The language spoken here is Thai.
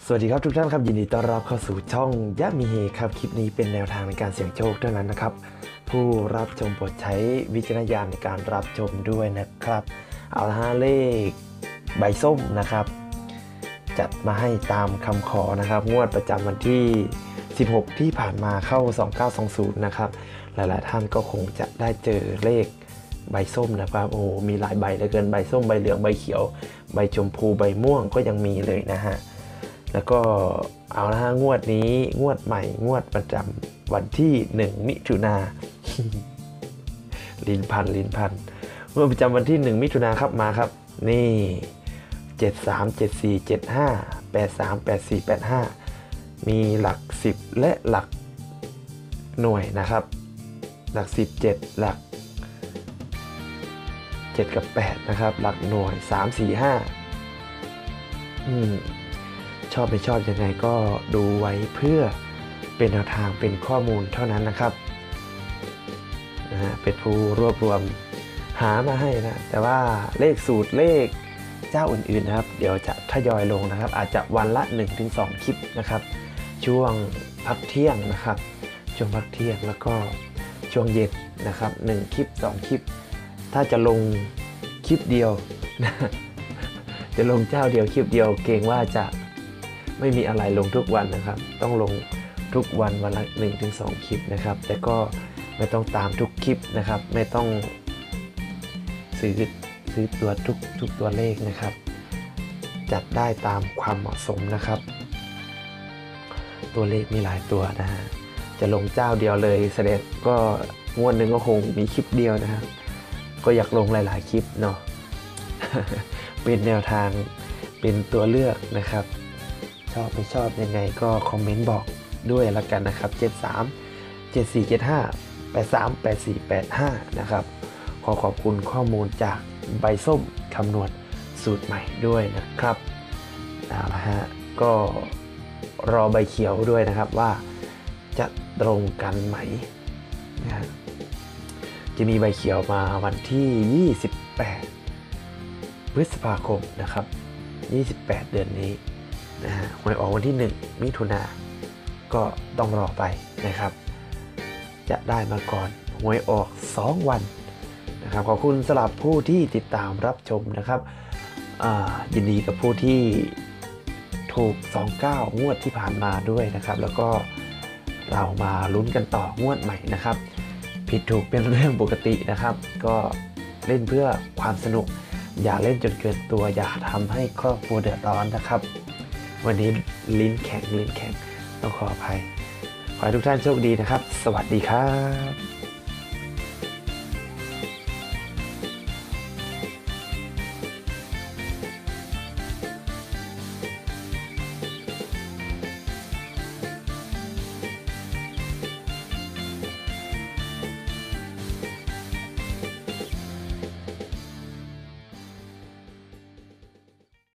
สวัสดีครับทุกท่านครับยินดีต้อนรับเข้าสู่ช่องยะมีเฮครับคลิปนี้เป็นแนวทางในการเสี่ยงโชคเท่านั้นนะครับผู้รับชมโปรดใช้วิจารณญาณในการรับชมด้วยนะครับเอาละฮะเลขใบส้มนะครับจัดมาให้ตามคำขอนะครับงวดประจำวันที่16ที่ผ่านมาเข้า2920นะครับหลายๆท่านก็คงจะได้เจอเลขใบส้มนะครับโอ้มีหลายใบเหลือเกินใบส้มใบเหลืองใบเขียวใบชมพูใบม่วงก็ยังมีเลยนะฮะแล้วก็เอาละฮะงวดนี้งวดใหม่งวดประจำวันที่1มิถุนา ลิ้นพันงวดประจำวันที่1มิถุนาครับมาครับนี่73 74 75 83 84 85มีหลัก10และหลักหน่วยนะครับหลัก10 7หลัก7กับ8นะครับหลักหน่วย3 4 5ชอบไม่ชอบยังไงก็ดูไว้เพื่อเป็นแนวทางเป็นข้อมูลเท่านั้นนะครับเป็นผู้รวบรวมหามาให้นะแต่ว่าเลขสูตรเลขเจ้าอื่นๆนะครับเดี๋ยวจะทยอยลงนะครับอาจจะวันละ 1-2 คลิปนะครับช่วงพักเที่ยงนะครับช่วงพักเที่ยงแล้วก็ช่วงเย็นนะครับ1คลิป2คลิปถ้าจะลงคลิปเดียวนะจะลงเจ้าเดียวคลิปเดียวเกรงว่าจะไม่มีอะไรลงทุกวันนะครับต้องลงทุกวันวันละ 1-2 คลิปนะครับแต่ก็ไม่ต้องตามทุกคลิปนะครับไม่ต้องซื้อตัวทุกตัวเลขนะครับจัดได้ตามความเหมาะสมนะครับตัวเลขมีหลายตัวนะฮะจะลงเจ้าเดียวเลยแสดงก็งวดหนึ่งก็คงมีคลิปเดียวนะครับก็อยากลงหลายๆคลิปเนาะ เป็นแนวทางเป็นตัวเลือกนะครับชอบไม่ชอบยังไงก็คอมเมนต์บอกด้วยละกันนะครับ73 74 75 83 84 85นะครับขอบคุณข้อมูลจากใบส้มคำนวณสูตรใหม่ด้วยนะครับเอาละฮะก็รอใบเขียวด้วยนะครับว่าจะตรงกันไหมนะจะมีใบเขียวมาวันที่28พฤษภาคมนะครับ28เดือนนี้นะฮะหวยออกวันที่1มิถุนาก็ต้องรอไปนะครับจะได้มาก่อนหวยออก2วันนะครับขอบคุณสำหรับผู้ที่ติดตามรับชมนะครับยินดีกับผู้ที่ถูก29งวดที่ผ่านมาด้วยนะครับแล้วก็เรามาลุ้นกันต่องวดใหม่นะครับผิดถูกเป็นเรื่องปกตินะครับก็เล่นเพื่อความสนุกอย่าเล่นจนเกินตัวอย่าทำให้ครอบครัวเดือดร้อนนะครับวันนี้ลิ้นแข็งต้องขออภัยขอให้ทุกท่านโชคดีนะครับสวัสดีครับ